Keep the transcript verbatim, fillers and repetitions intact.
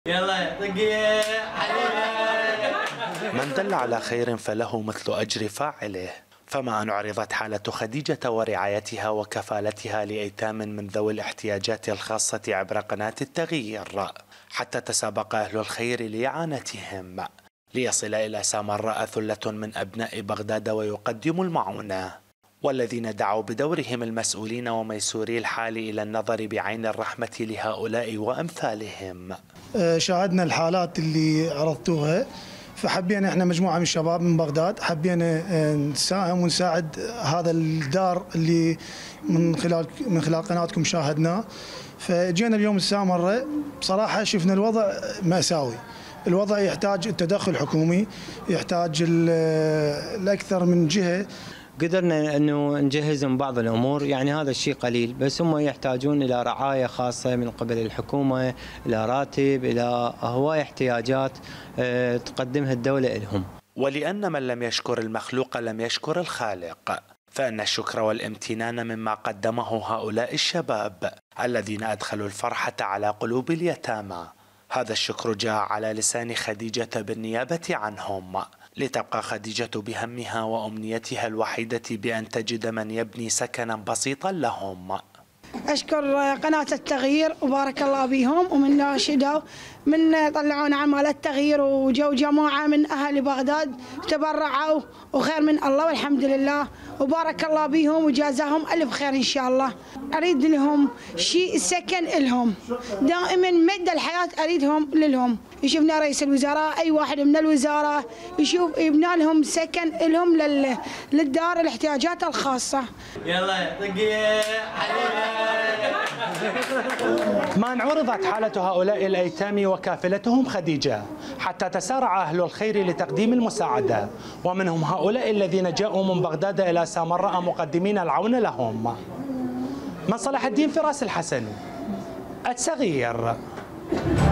يلا دقيقة حبيبي. من دل على خير فله مثل أجر فاعله، فما أن عرضت حالة خديجة ورعايتها وكفالتها لأيتام من ذوي الاحتياجات الخاصة عبر قناة التغيير، حتى تسابق أهل الخير لإعانتهم، ليصل إلى سامراء ثلة من أبناء بغداد ويقدموا المعونة، والذين دعوا بدورهم المسؤولين وميسوري الحال إلى النظر بعين الرحمة لهؤلاء وأمثالهم. شاهدنا الحالات اللي عرضتوها، فحبينا احنا مجموعه من الشباب من بغداد حبينا نساهم ونساعد هذا الدار اللي من خلال من خلال قناتكم شاهدناه. فجينا اليوم السامره، بصراحه شفنا الوضع مأساوي، الوضع يحتاج التدخل حكومي، يحتاج الاكثر من جهه. قدرنا انه نجهزهم بعض الامور، يعني هذا الشيء قليل، بس هم يحتاجون الى رعايه خاصه من قبل الحكومه، الى راتب، الى هواي احتياجات تقدمها الدوله لهم. ولان من لم يشكر المخلوق لم يشكر الخالق، فان الشكر والامتنان مما قدمه هؤلاء الشباب الذين ادخلوا الفرحه على قلوب اليتامى. هذا الشكر جاء على لسان خديجه بالنيابه عنهم، لتبقى خديجة بهمها وأمنيتها الوحيدة بأن تجد من يبني سكنا بسيطا لهم. أشكر قناة التغيير وبارك الله بهم، ومن ناشدوا من طلعونا عمال التغيير، وجو جماعة من أهل بغداد تبرعوا وخير من الله والحمد لله، وبارك الله بهم وجازاهم ألف خير إن شاء الله. أريد لهم شيء سكن لهم دائما مدى الحياة، أريدهم لهم. يشوفنا رئيس الوزراء أي واحد من الوزارة يشوف يبنى لهم سكن لهم للدار الاحتياجات الخاصة. يلا دقيقة حبيبي. من عرضت حالة هؤلاء الأيتام وكافلتهم خديجة، حتى تسارع أهل الخير لتقديم المساعدة، ومنهم هؤلاء الذين جاءوا من بغداد إلى سامراء مقدمين العون لهم. من صلاح الدين فراس الحسن، التغيير.